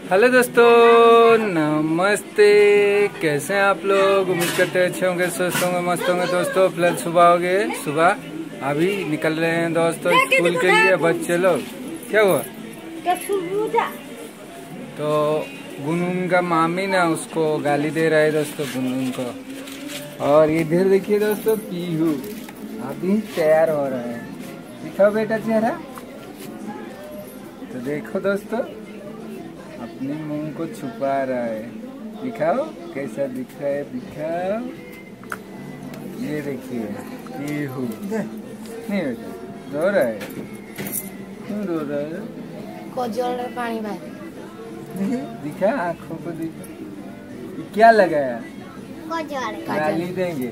Hello दोस्तों, नमस्ते। कैसे हैं आप लोग? उम्मीद करते अच्छे होंगे, स्वस्थ होंगे, मस्त होंगे। दोस्तों फिलहाल सुबह हो गए, सुबह अभी निकल रहे हैं दोस्तों स्कूल के लिए बच्चे लोग। क्या हुआ? तो गुनगुन का मामी ना उसको गाली दे रहा है दोस्तों, गुनगुन को। और इधर देखिए दोस्तों, पीहू अभी तैयार हो रहा है। दिखाओ बेटा चेहरा, तो देखो दोस्तों अपने मुंह को छुपा रहा है। दिखाओ कैसा दिख रहा है, दिखाओ। ये देखिए पीहू नहीं बेटा रो रहा है। क्यों रो रहा है? पानी बाहर दिखा, आँखों को दिखा। क्या लगाया? गाली देंगे।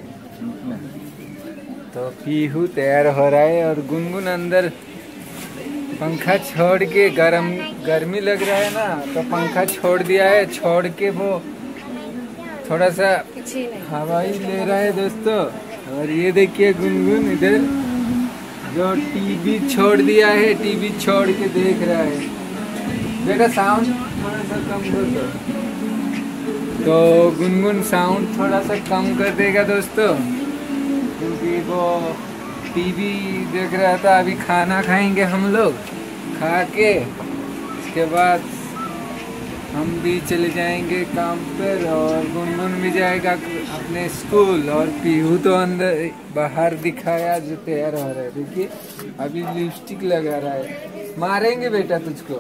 तो पीहू तैयार हो रहा है और गुनगुन अंदर पंखा छोड़ के, गर्मी लग रहा है ना, तो पंखा छोड़ दिया है। छोड़ के वो थोड़ा सा हवा ही ले रहा है दोस्तों। और ये देखिए गुनगुन इधर जो टीवी छोड़ दिया है, टीवी छोड़ के देख रहा है। बेटा साउंड थोड़ा सा कम कर दो। तो गुनगुन साउंड थोड़ा सा कम कर देगा दोस्तों, क्योंकि वो टीवी देख रहा था। अभी खाना खाएंगे हम लोग, खा के इसके बाद हम भी चले जाएंगे काम पर और गुनगुन भी जाएगा अपने स्कूल। और पीहू तो अंदर बाहर दिखाया जो तैयार हो रहा है। देखिए अभी लिपस्टिक लगा रहा है। मारेंगे बेटा तुझको,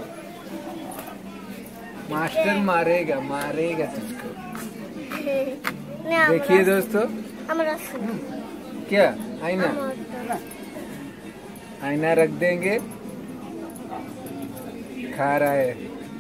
मास्टर मारेगा, मारेगा तुझको। देखिए दोस्तों, क्या आईना आईना रख देंगे। खा रहा है,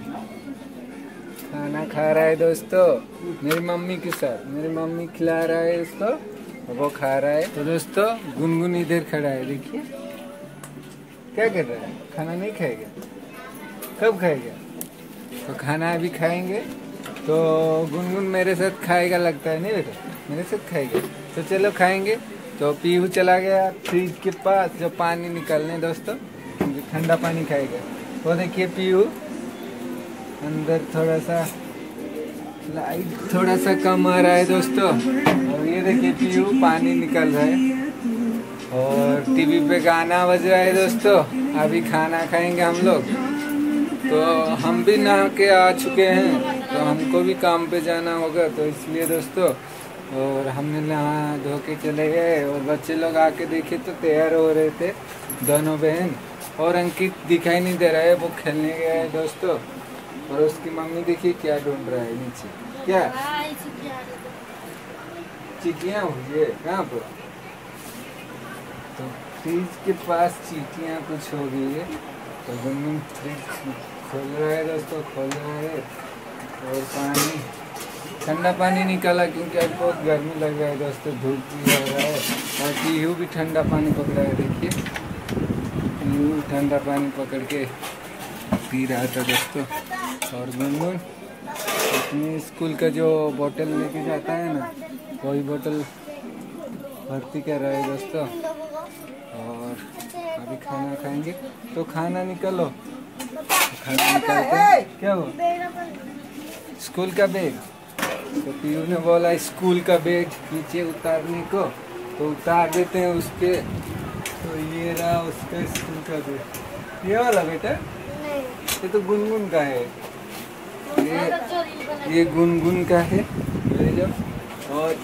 खाना खा रहा है दोस्तों मेरी मम्मी के साथ। मेरी मम्मी खिला रहा है इसको, वो खा रहा है। तो दोस्तों गुनगुन इधर खड़ा है, देखिए क्या कर रहा है। खाना नहीं खाएगा? कब खाएगा? तो खाना अभी खाएंगे। तो गुनगुन मेरे साथ खाएगा लगता है, नहीं बेटा? मेरे साथ खाएगा, तो चलो खाएंगे। तो पीहू चला गया फ्रिज के पास जो पानी निकालने दोस्तों, ठंडा पानी खाएगा। वो देखिए पीहू अंदर थोड़ा सा लाइट थोड़ा सा कम आ रहा है दोस्तों। और ये देखिए पीहू पानी निकल रहा है और टीवी पे गाना बज रहा है दोस्तों। अभी खाना खाएंगे हम लोग। तो हम भी नहा के आ चुके हैं, तो हमको भी काम पे जाना होगा, तो इसलिए दोस्तों और हमने नहा धो के चले गए। और बच्चे लोग आके देखे तो तैयार हो रहे थे दोनों बहन। और अंकित दिखाई नहीं दे रहा है, वो खेलने गया है दोस्तों। और उसकी मम्मी देखिए क्या ढूंढ रहा है नीचे। क्या चींटियां हुई है कहाँ पर? तो फ्रिज के पास चींटियां कुछ हो गई है। तो गुनगुन फ्रिज खोल रहा है दोस्तों, खोल रहा है। और पानी, ठंडा पानी निकाला क्योंकि आज बहुत गर्मी लग रहा है दोस्तों, धूप भी लग रहा है। और पीहू भी ठंडा पानी पकड़ा है, देखिए पीहू ठंडा पानी पकड़ के पी रहा था दोस्तों। और गुनगुन अपने स्कूल का जो बोतल लेके जाता है ना, वही बोतल भर्ती कर रहा है दोस्तों। और अभी खाना खाएंगे, तो खाना निकालो। खाना निकालते क्या हो? स्कूल का बैग। तो पीहू ने बोला स्कूल का बैग नीचे उतारने को, तो उतार देते हैं उसके। तो ये रहा उसका स्कूल का बैग। ये वाला बेटा, ये तो गुनगुन का है। ये गुनगुन का है, ले जाओ। और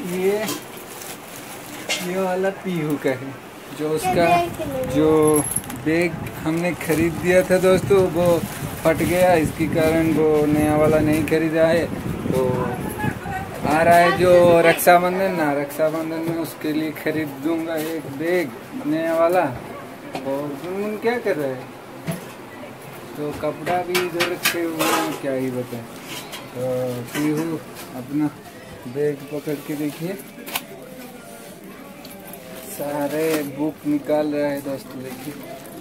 ये वाला पीहू का है, जो उसका जो बैग हमने खरीद दिया था दोस्तों, वो फट गया। इसके कारण वो नया वाला नहीं खरीदा है। तो आ रहा है जो रक्षाबंधन ना, रक्षाबंधन में उसके लिए खरीद दूंगा एक बैग नया वाला। और गुनगुन क्या कर रहा है? तो कपड़ा भी इधर रखे हुए हैं, क्या ही बताएं। तो पीहू अपना बैग पकड़ के देखिए सारे बुक निकाल रहा है दोस्तों। देखिए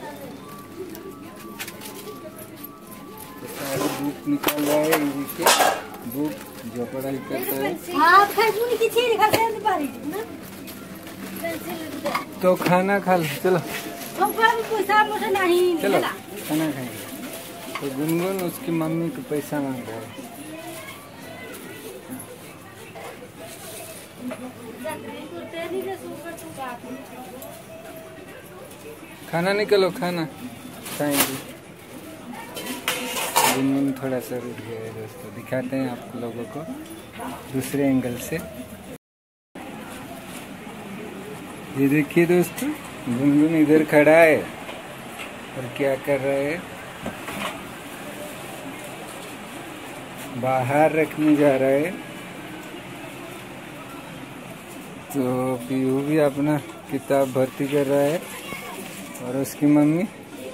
तो सारे बुक निकाल रहा है, देखिए बुक जो पढ़ाई करता है। तो खाना खा लो, चलो चलो खाना खाएंगे। तो गुनगुन उसकी मम्मी को पैसा मांग रहा है। खाना निकलो, खाना खाएंगे। गुनगुन थोड़ा सा रुक गया है दोस्तों, दिखाते हैं आप लोगों को दूसरे एंगल से। ये देखिए दोस्तों, गुनगुन इधर खड़ा है और क्या कर रहा है, बाहर रखने जा रहा है। तो पीहू भी अपना किताब भर्ती कर रहा है और उसकी मम्मी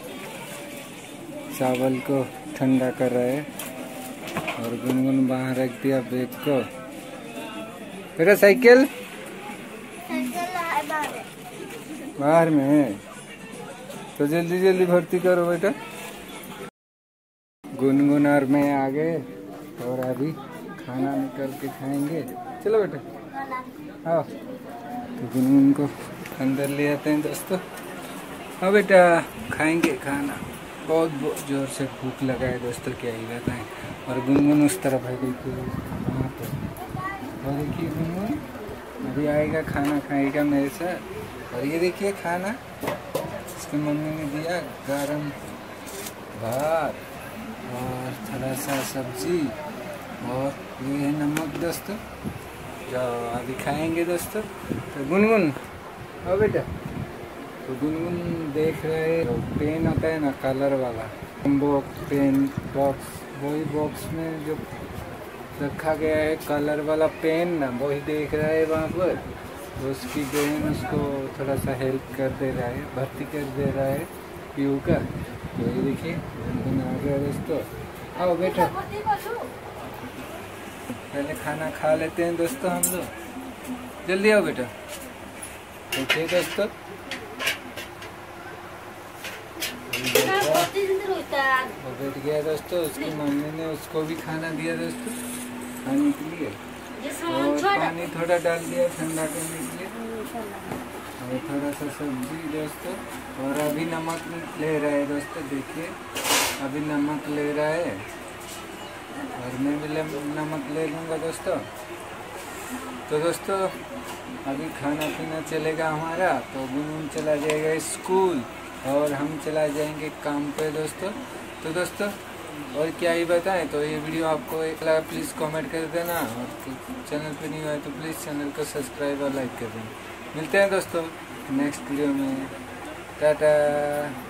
चावल को ठंडा कर रहा है और गुनगुन बाहर रख दिया बैग को। मेरा साइकिल बाहर में है, तो जल्दी जल्दी भर्ती करो बेटा। गुनगुन और मैं आ गए और अभी खाना निकल के खाएंगे। चलो बेटा आओ। तो गुनगुन को अंदर ले आते हैं दोस्तों। हाँ बेटा खाएंगे खाना, बहुत जोर से भूख लगा है दोस्तों, क्या ही बताएं। और गुनगुन उस तरफ है, देखिए वहाँ पर। और देखिए गुनगुन अभी आएगा, खाना खाएगा मेरे साथ। और ये देखिए खाना इसकी मम्मी ने दिया, गरम भात और थोड़ा सा सब्जी और ये है नमक दोस्तों, जो अभी खाएंगे दोस्तों। तो गुनगुन ओ बेटा, तो गुनगुन देख रहे हैं पेन होता है ना कलर वाला, पेन बॉक्स, वही बॉक्स में जो रखा गया है कलर वाला पेन ना, वही देख रहा है वहाँ पर। तो उसकी बहन उसको थोड़ा सा हेल्प कर दे रहा है, भर्ती कर दे रहा है पीहू का। तो ये देखिए गुनगुन आ गया दोस्तों। आओ बेटा, पहले खाना खा लेते हैं दोस्तों हम लोग, जल्दी आओ बेटा। देखिए दोस्तों वो बैठ गया दोस्तों, उसकी मम्मी ने उसको भी खाना दिया दोस्तों खाने के लिए, और पानी थोड़ा डाल दिया ठंडा करने के लिए, और थोड़ा सा सब्जी दोस्तों। और अभी नमक ले रहा है दोस्तों, देखिए अभी नमक ले रहा है और मैं भी नमक ले लूँगा दोस्तों। तो दोस्तों अभी खाना पीना चलेगा हमारा, तो गुनगुन चला जाएगा स्कूल और हम चला जाएंगे काम पे दोस्तों। तो दोस्तों और क्या ही बताएं, तो ये वीडियो आपको एक लगा प्लीज़ कमेंट कर देना, और चैनल पे नहीं हुआ है तो प्लीज़ चैनल को सब्सक्राइब और लाइक कर देना। मिलते हैं दोस्तों नेक्स्ट वीडियो में, टाटा।